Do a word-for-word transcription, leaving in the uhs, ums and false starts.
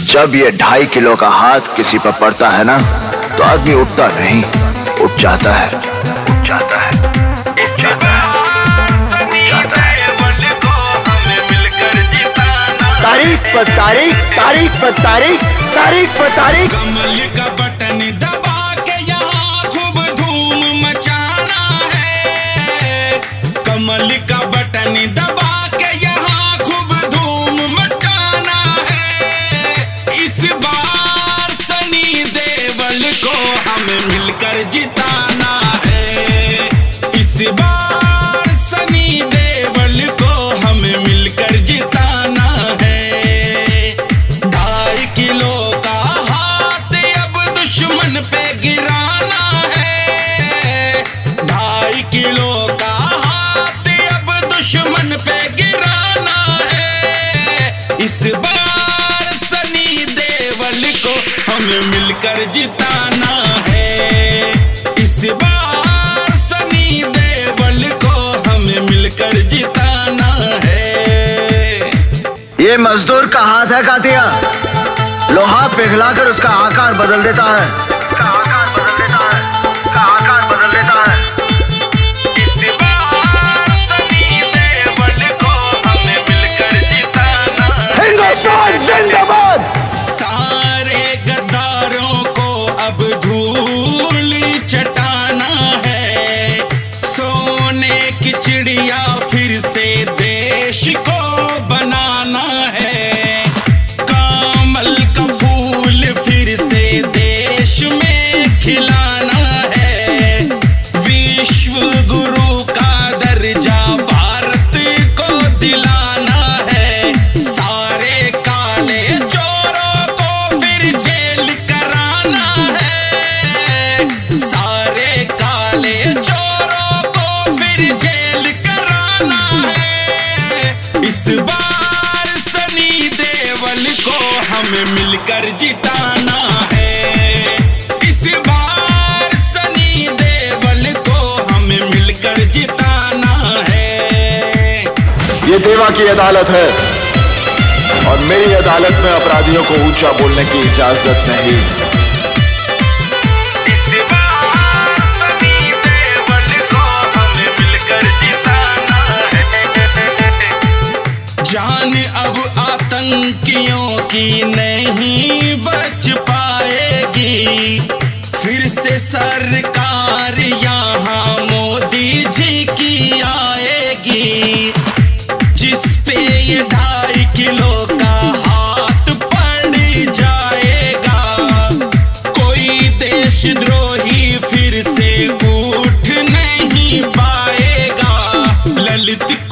जब ये ढाई किलो का हाथ किसी पर पड़ता है ना, तो आदमी उठता नहीं, उठ जाता है, उठ जाता है, उठ जाता है, जाता है। तारीख पर तारीख, तारीख पर तारीख, तारीख पर तारीख। कमल का बटन दबा के यहाँ खूब धूम मचाना है। कमल का बटन दबा के यहाँ खूब धूम मचाना है। इस बार सनी देओल को हमें मिलकर जिताना है। इस बार सनी देओल को हमें मिलकर जिताना है। ढाई किलो का हाथ अब दुश्मन पे गिराना है। ढाई किलो का हाथ अब दुश्मन पे गिराना है। इस बार सनी देओल को हमें मिलकर जिताना है। इस बार सनी देओल को हमें मिलकर जिताना है। ये मजदूर का हाथ है कातिया, लोहा पिघलाकर उसका आकार बदल देता है, उसका आकार बदल देता है, उसका आकार बदल देता है। इस बार सनी देओल को हमें मिलकर जिताना है। हिंदुस्तान जिंदाबाद। सारे गद्दारों को अब धूल चटाना है। सोने की चिड़िया फिर से देश को बनाना है। कमल का फूल फिर से देश में खिलाना है। विश्व गुरु का दर्जा भारत को दिलाना है। सारे काले चोरों को फिर जेल कराना है। सारे काले चोरों को फिर जेल कराना है। इस बार सनी देओल को हमें मिलकर जिताना है। इस बार सनी देओल को हमें मिलकर जिताना है। ये देवा की अदालत है और मेरी अदालत में अपराधियों को ऊंचा बोलने की इजाजत नहीं। इस बार सनी देओल को हमें मिलकर जिताना है। जान अब आतंकियों की नहीं बच पाएगी। फिर से सरकार यहाँ मोदी जी की आएगी। जिस पे ये ढाई किलो का हाथ पड़ जाएगा, कोई देशद्रोही फिर से उठ नहीं पाएगा। ललित